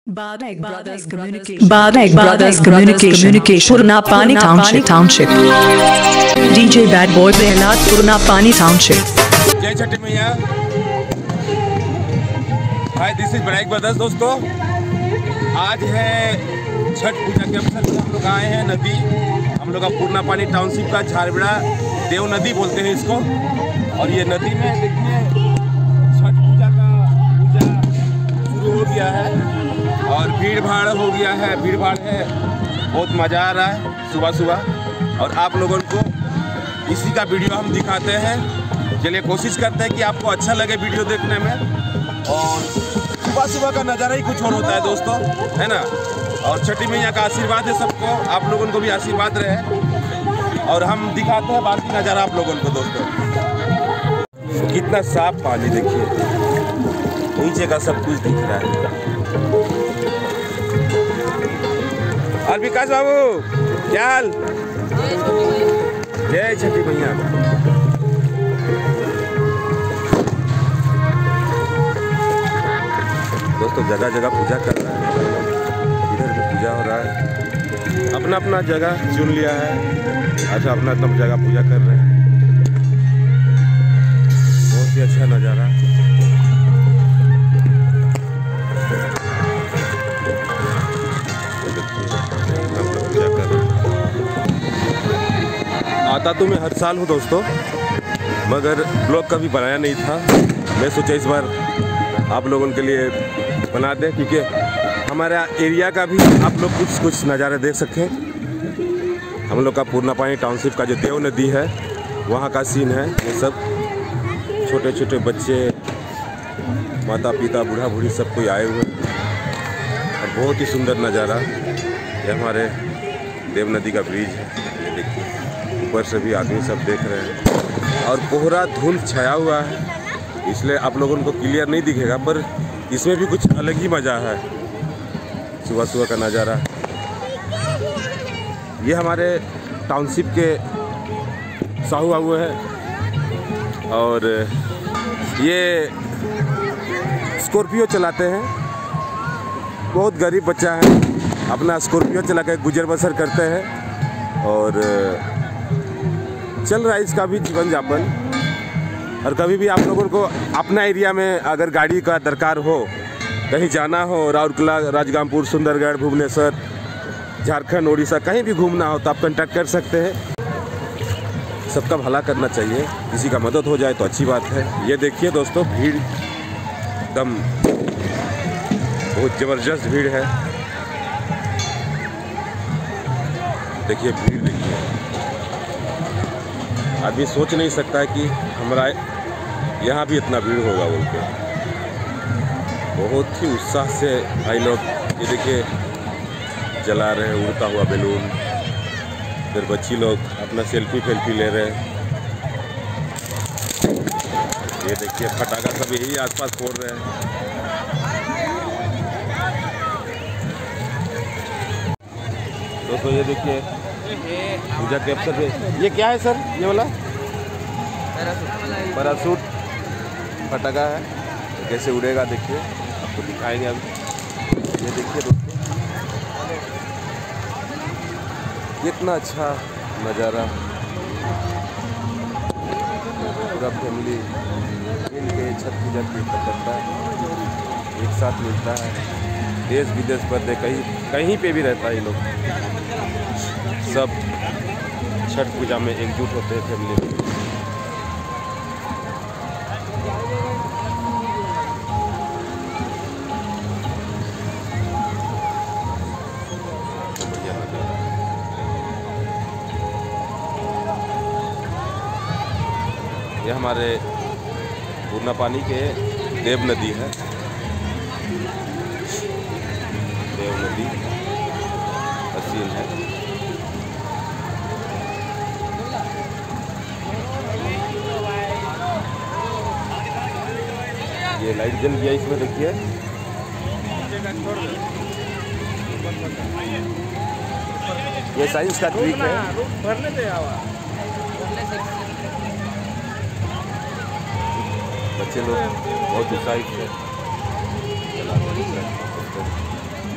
Badek Brothers Communication Purna Pani Township DJ Bad Boy Prehlad Purna Pani Township जय Chhathi Maiya. Hi this is बैडक brothers. दोस्तों आज है छठ पूजा के अवसर पर हम लोग आए हैं नदी। हम लोग का पूर्णा पानी टाउनशिप का झारबड़ा देव नदी बोलते हैं इसको। और ये नदी में देखिए छठ पूजा शुरू हो गया है और भीड़ भाड़ हो गया है, भीड़ भाड़ है, बहुत मज़ा आ रहा है सुबह सुबह। और आप लोगों को इसी का वीडियो हम दिखाते हैं। चलिए कोशिश करते हैं कि आपको अच्छा लगे वीडियो देखने में। और सुबह सुबह का नज़ारा ही कुछ और होता है दोस्तों, है ना। और छठी मैया का आशीर्वाद है सबको, आप लोगों को भी आशीर्वाद रहे। और हम दिखाते हैं बाकी नज़ारा आप लोगों को। दोस्तों कितना साफ पानी देखिए, नीचे का सब कुछ दिख रहा है। और विकास बाबू क्या हाल? जय छठी मैया। दोस्तों जगह जगह पूजा कर रहा है, इधर भी पूजा हो रहा है। अपना अपना जगह चुन लिया है। अच्छा अपना अपना जगह पूजा कर रहे हैं। बहुत ही अच्छा नज़ारा। आता तो मैं हर साल हूँ दोस्तों, मगर ब्लॉग कभी बनाया नहीं था। मैं सोचा इस बार आप लोगों के लिए बना दें, क्योंकि हमारा एरिया का भी आप लोग कुछ नज़ारे देख सकें। हम लोग का पूर्णा पानी टाउनशिप का जो देव नदी है वहाँ का सीन है। ये सब छोटे छोटे बच्चे, माता पिता, बूढ़ा बूढ़ी सब कोई आए हुए और बहुत ही सुंदर नज़ारा। ये हमारे देव नदी का ब्रिज है, ये देखिए ऊपर से भी आदमी सब देख रहे हैं। और कोहरा धुंध छाया हुआ है, इसलिए आप लोगों को क्लियर नहीं दिखेगा, पर इसमें भी कुछ अलग ही मज़ा है सुबह सुबह का नज़ारा। ये हमारे टाउनशिप के साहू बाबू है और ये स्कॉर्पियो चलाते हैं। बहुत गरीब बच्चा है, अपना स्कॉर्पियो चला कर गुजर बसर करते हैं और चल रहा है इसका भी जीवन यापन। और कभी भी आप लोगों को अपना एरिया में अगर गाड़ी का दरकार हो, कहीं जाना हो, राउरकेला, राजगामपुर, सुंदरगढ़, भुवनेश्वर, झारखंड, उड़ीसा, कहीं भी घूमना हो तो आप कांटेक्ट कर सकते हैं। सबका भला करना चाहिए, किसी का मदद हो जाए तो अच्छी बात है। ये देखिए दोस्तों भीड़ एकदम बहुत ज़बरदस्त भीड़ है। देखिए भीड़ देखिए, आदमी सोच नहीं सकता है कि हमारा यहाँ भी इतना भीड़ होगा बोल के। बहुत ही उत्साह से भाई लोग ये देखिए जला रहे हैं उड़ता हुआ बैलून। फिर बच्ची लोग अपना सेल्फी ले रहे हैं। ये देखिए फटाखा सब यही आसपास फोड़ रहे हैं। दोस्तों ये देखिए पूजा के अवसर पे ये क्या है सर? ये वाला पैराशूट फटाखा है, कैसे उड़ेगा देखिए, आपको दिखाएंगे अभी। ये देखिए दोस्तों कितना अच्छा नज़ारा। पूरा फैमिली मिल के छठ पूजा करता है, एक साथ मिलता है। देश विदेश पर कहीं पे भी रहता है ये लोग, सब छठ पूजा में एकजुट होते हैं फैमिली में। ये हमारे पूर्णा पानी के देव नदी है, देव नदी हसीन है। ये लाइट जल गया इसमें देखिए। ये साइंस का ट्रिक है। बच्चे लोग बहुत उत्साहित है।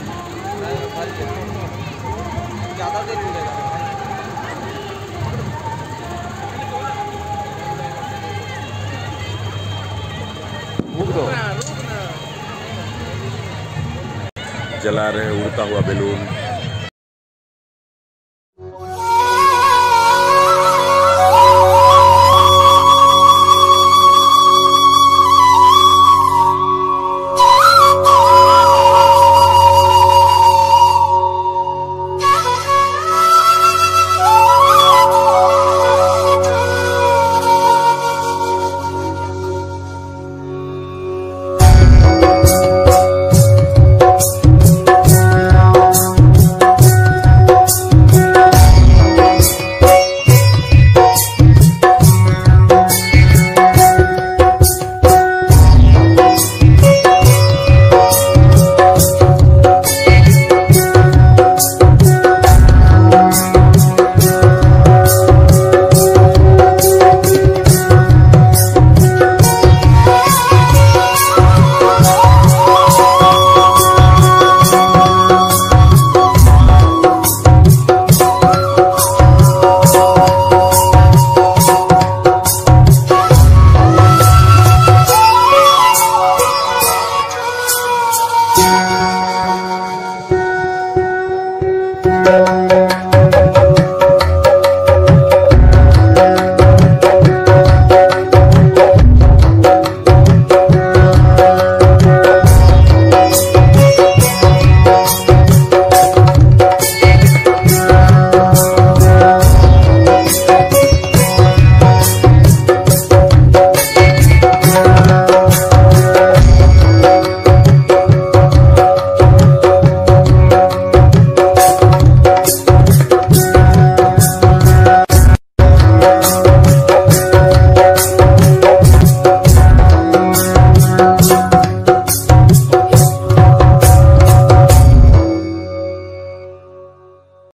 जला रहे उड़ता हुआ बैलून।